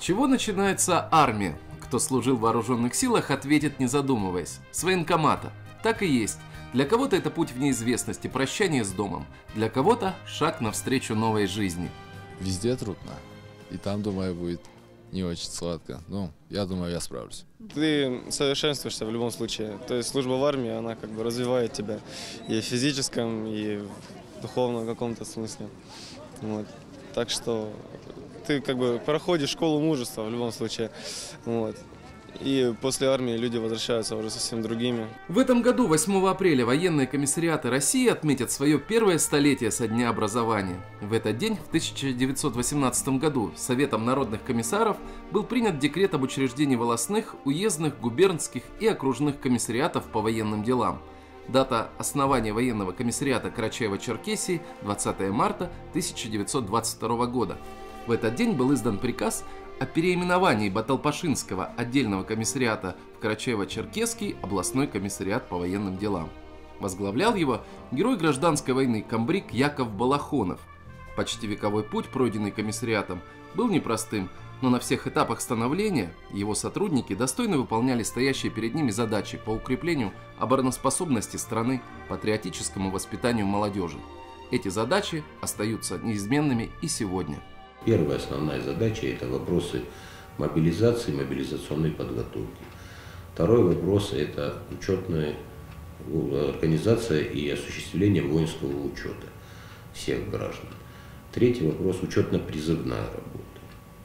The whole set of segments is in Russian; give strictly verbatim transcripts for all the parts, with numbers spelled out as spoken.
чего начинается армия? Кто служил в вооруженных силах, ответит, не задумываясь. С военкомата. Так и есть. Для кого-то это путь в неизвестность и прощание с домом. Для кого-то шаг навстречу новой жизни. Везде трудно. И там, думаю, будет не очень сладко. Но я думаю, я справлюсь. Ты совершенствуешься в любом случае. То есть служба в армии, она как бы развивает тебя и в физическом, и в духовном каком-то смысле. Вот. Так что ты как бы проходишь школу мужества в любом случае. Вот. И после армии люди возвращаются уже совсем другими. В этом году, восьмого апреля, военные комиссариаты России отметят свое первое столетие со дня образования. В этот день, в тысяча девятьсот восемнадцатом году, Советом народных комиссаров был принят декрет об учреждении волостных, уездных, губернских и окружных комиссариатов по военным делам. Дата основания военного комиссариата Карачаево-Черкесии – двадцатое марта тысяча девятьсот двадцать второго года. В этот день был издан приказ о переименовании Баталпашинского отдельного комиссариата в Карачаево-Черкесский областной комиссариат по военным делам. Возглавлял его герой гражданской войны комбриг Яков Балахонов. Почти вековой путь, пройденный комиссариатом, был непростым, но на всех этапах становления его сотрудники достойно выполняли стоящие перед ними задачи по укреплению обороноспособности страны, патриотическому воспитанию молодежи. Эти задачи остаются неизменными и сегодня. Первая основная задача – это вопросы мобилизации, мобилизационной подготовки. Второй вопрос – это учетная организация и осуществление воинского учета всех граждан. Третий вопрос – учетно-призывная работа.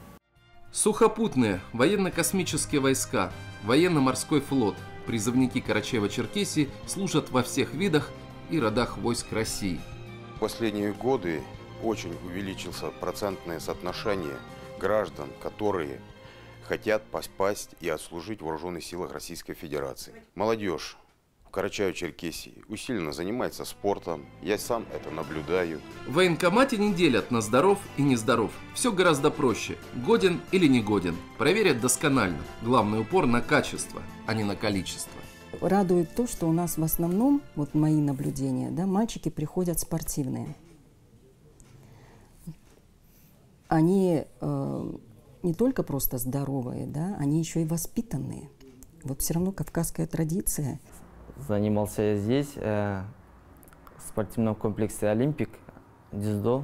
Сухопутные, военно-космические войска, военно-морской флот, призывники Карачаево-Черкесии служат во всех видах и родах войск России. В последние годы очень увеличился процентное соотношение граждан, которые хотят попасть и отслужить в вооруженных силах Российской Федерации. Молодежь в Карачаево-Черкесии усиленно занимается спортом, я сам это наблюдаю. В военкомате не делят на здоров и нездоров. Все гораздо проще. Годен или не годен. Проверят досконально. Главный упор на качество, а не на количество. Радует то, что у нас в основном, вот мои наблюдения, да, мальчики приходят спортивные. Они э, не только просто здоровые, да, они еще и воспитанные. Вот все равно кавказская традиция. Занимался я здесь, э, в спортивном комплексе «Олимпик», дзюдо.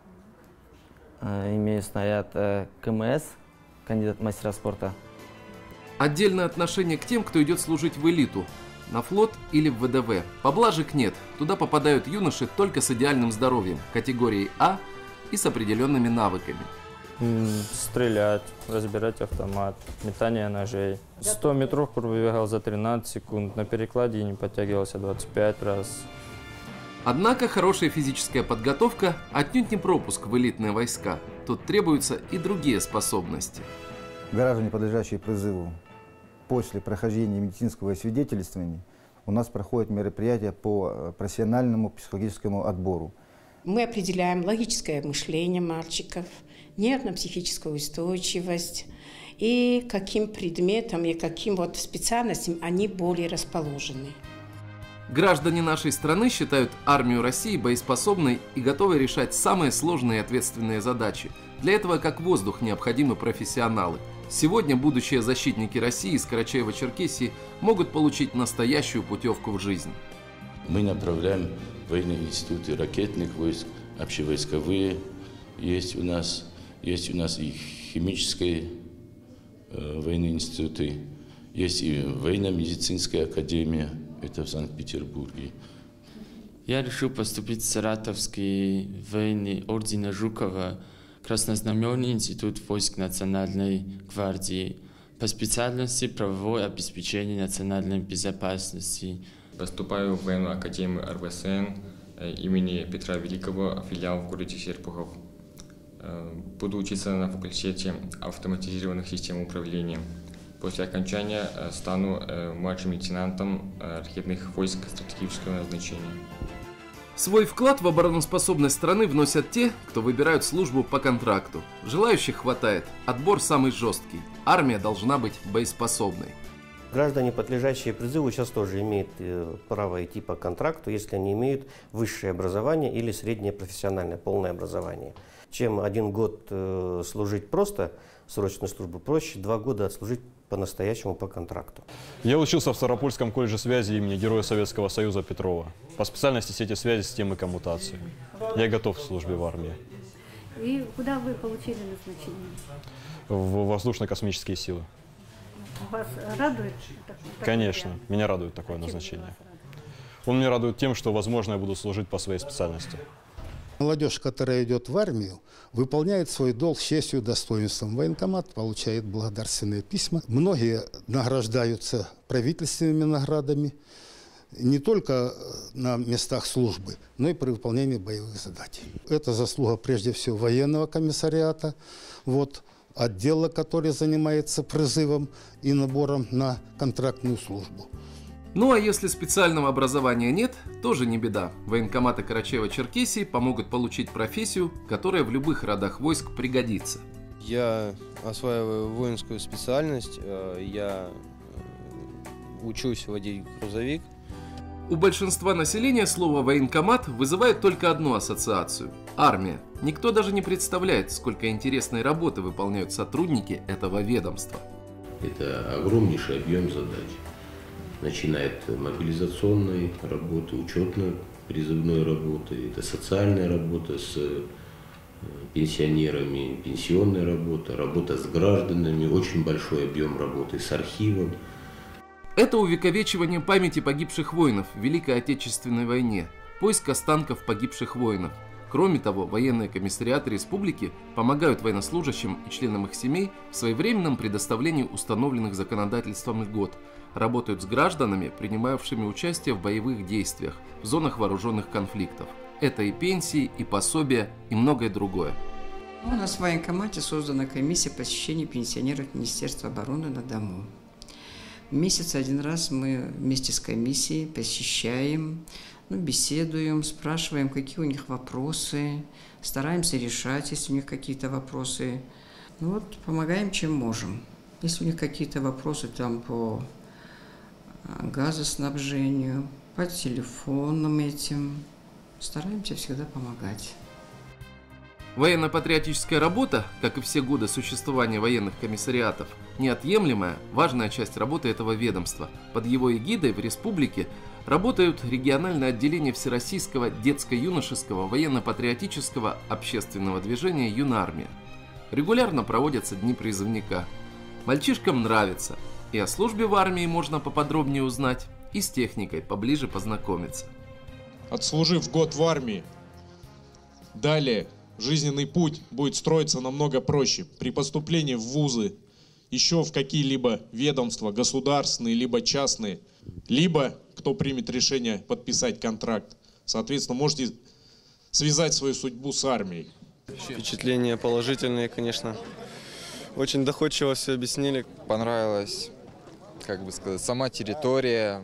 Э, имею снаряд э, КМС, кандидат мастера спорта. Отдельное отношение к тем, кто идет служить в элиту, на флот или в ВДВ. Поблажек нет, туда попадают юноши только с идеальным здоровьем, категорией А и с определенными навыками. Стрелять, разбирать автомат, метание ножей. сто метров пробегал за тринадцать секунд, на перекладине подтягивался двадцать пять раз. Однако хорошая физическая подготовка отнюдь не пропуск в элитные войска. Тут требуются и другие способности. Граждане, подлежащие призыву, после прохождения медицинского освидетельствования у нас проходят мероприятия по профессиональному психологическому отбору. Мы определяем логическое мышление мальчиков, нервно-психическую устойчивость и каким предметам и каким вот специальностям они более расположены. Граждане нашей страны считают армию России боеспособной и готовы решать самые сложные и ответственные задачи. Для этого как воздух необходимы профессионалы. Сегодня будущие защитники России из Карачаево-Черкесии могут получить настоящую путевку в жизнь. Мы направляем военные институты ракетных войск, общевойсковые есть у нас, есть у нас и химические э, военные институты, есть и военно-медицинская академия, это в Санкт-Петербурге. Я решил поступить в Саратовский военный орден Жукова, Краснознаменный институт войск Национальной гвардии, по специальности правовое обеспечение национальной безопасности. Поступаю в военную академию эр вэ эс эн имени Петра Великого, филиал в городе Серпухов. Буду учиться на факультете автоматизированных систем управления. После окончания стану младшим лейтенантом ракетных войск стратегического назначения. Свой вклад в обороноспособность страны вносят те, кто выбирают службу по контракту. Желающих хватает, отбор самый жесткий. Армия должна быть боеспособной. Граждане, подлежащие призыву, сейчас тоже имеют право идти по контракту, если они имеют высшее образование или среднее профессиональное, полное образование. Чем один год служить просто срочной службы. Проще два года отслужить по-настоящему по контракту. Я учился в Ставропольском колледже связи имени Героя Советского Союза Петрова. По специальности сети связи, системы коммутации. Я готов к службе в армии. И куда вы получили назначение? В воздушно-космические силы. Вас радует? Конечно, меня радует такое назначение. Он меня радует тем, что, возможно, я буду служить по своей специальности. Молодежь, которая идет в армию, выполняет свой долг с честью и достоинством. Военкомат получает благодарственные письма. Многие награждаются правительственными наградами, не только на местах службы, но и при выполнении боевых задач. Это заслуга прежде всего военного комиссариата, вот, отдела, который занимается призывом и набором на контрактную службу. Ну а если специального образования нет, тоже не беда. Военкоматы Карачаево-Черкесии помогут получить профессию, которая в любых родах войск пригодится. Я осваиваю воинскую специальность, я учусь водить грузовик. У большинства населения слово «военкомат» вызывает только одну ассоциацию – армия. Никто даже не представляет, сколько интересной работы выполняют сотрудники этого ведомства. Это огромнейший объем задач. Начиная от мобилизационной работы, учетно-призывной работы, это социальная работа с пенсионерами, пенсионная работа, работа с гражданами, очень большой объем работы с архивом. Это увековечивание памяти погибших воинов в Великой Отечественной войне, поиск останков погибших воинов. Кроме того, военные комиссариаты республики помогают военнослужащим и членам их семей в своевременном предоставлении установленных законодательством льгот, работают с гражданами, принимавшими участие в боевых действиях в зонах вооруженных конфликтов. Это и пенсии, и пособия, и многое другое. У нас в военкомате создана комиссия посещения пенсионеров Министерства обороны на дому. В месяц один раз мы вместе с комиссией посещаем, ну, беседуем, спрашиваем, какие у них вопросы, стараемся решать, если у них какие-то вопросы. Ну, вот, помогаем, чем можем. Если у них какие-то вопросы там по газоснабжению, по телефонам этим, стараемся всегда помогать. Военно-патриотическая работа, как и все годы существования военных комиссариатов, неотъемлемая, важная часть работы этого ведомства. Под его эгидой в республике работают региональные отделения Всероссийского детско-юношеского военно-патриотического общественного движения «Юнармия». Регулярно проводятся дни призывника. Мальчишкам нравится, и о службе в армии можно поподробнее узнать, и с техникой поближе познакомиться. Отслужив год в армии, далее жизненный путь будет строиться намного проще. При поступлении в вузы, еще в какие-либо ведомства, государственные, либо частные, либо, кто примет решение подписать контракт, соответственно, можете связать свою судьбу с армией. Впечатления положительные, конечно. Очень доходчиво все объяснили. Понравилась, как бы сказать, сама территория,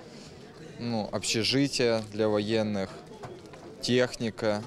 ну, общежитие для военных, техника,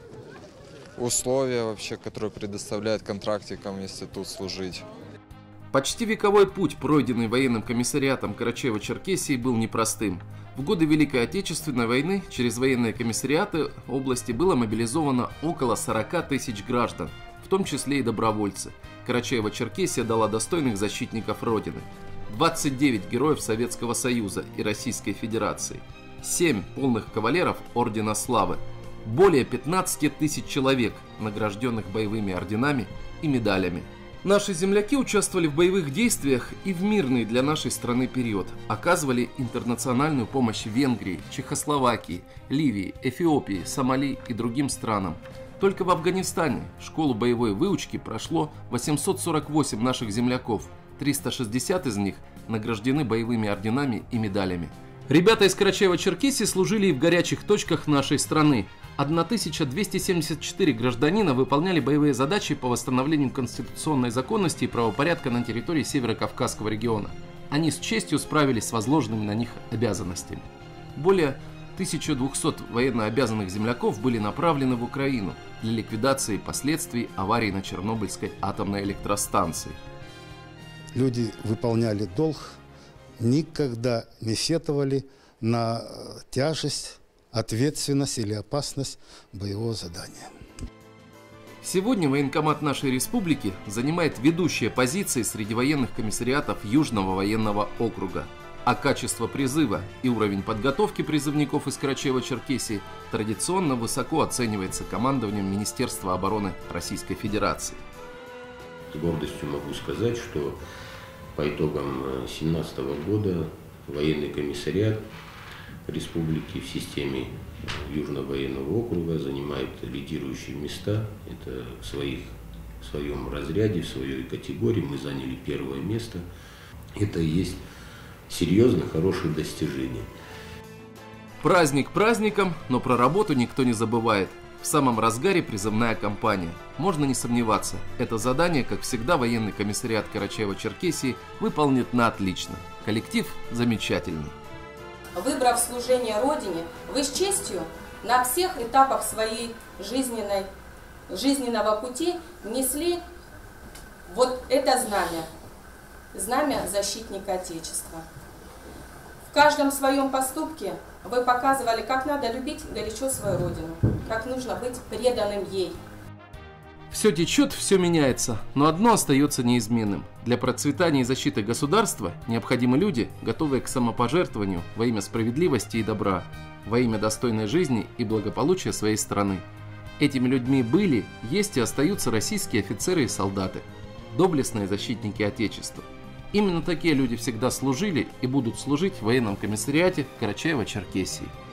условия вообще, которые предоставляют контрактикам, если тут служить. Почти вековой путь, пройденный военным комиссариатом Карачаево-Черкесии, был непростым. В годы Великой Отечественной войны через военные комиссариаты области было мобилизовано около сорока тысяч граждан, в том числе и добровольцы. Карачаево-Черкесия дала достойных защитников Родины. двадцать девять героев Советского Союза и Российской Федерации, семь полных кавалеров Ордена Славы, более пятнадцати тысяч человек, награжденных боевыми орденами и медалями. Наши земляки участвовали в боевых действиях и в мирный для нашей страны период, оказывали интернациональную помощь Венгрии, Чехословакии, Ливии, Эфиопии, Сомали и другим странам. Только в Афганистане школу боевой выучки прошло восемьсот сорок восемь наших земляков, триста шестьдесят из них награждены боевыми орденами и медалями. Ребята из Карачаево-Черкесии служили и в горячих точках нашей страны. тысяча двести семьдесят четыре гражданина выполняли боевые задачи по восстановлению конституционной законности и правопорядка на территории Северо-Кавказского региона. Они с честью справились с возложенными на них обязанностями. Более тысячи двухсот военнообязанных земляков были направлены в Украину для ликвидации последствий аварии на Чернобыльской атомной электростанции. Люди выполняли долг, никогда не сетовали на тяжесть, ответственность или опасность боевого задания. Сегодня военкомат нашей республики занимает ведущие позиции среди военных комиссариатов Южного военного округа. А качество призыва и уровень подготовки призывников из Карачаево-Черкесии традиционно высоко оценивается командованием Министерства обороны Российской Федерации. С гордостью могу сказать, что по итогам две тысячи семнадцатого года военный комиссариат республики в системе Южного военного округа занимает лидирующие места. Это в, своих, в своем разряде, в своей категории мы заняли первое место. Это и есть серьезно хорошие достижения. Праздник праздником, но про работу никто не забывает. В самом разгаре призывная кампания. Можно не сомневаться, это задание, как всегда, военный комиссариат Карачаево-Черкесии выполнит на отлично. Коллектив замечательный. Выбрав служение Родине, вы с честью на всех этапах своей жизненной, жизненного пути несли вот это знамя. Знамя защитника Отечества. В каждом своем поступке вы показывали, как надо любить горячо свою Родину, как нужно быть преданным ей. Все течет, все меняется, но одно остается неизменным. Для процветания и защиты государства необходимы люди, готовые к самопожертвованию во имя справедливости и добра, во имя достойной жизни и благополучия своей страны. Этими людьми были, есть и остаются российские офицеры и солдаты, доблестные защитники Отечества. Именно такие люди всегда служили и будут служить в военном комиссариате Карачаево-Черкесии.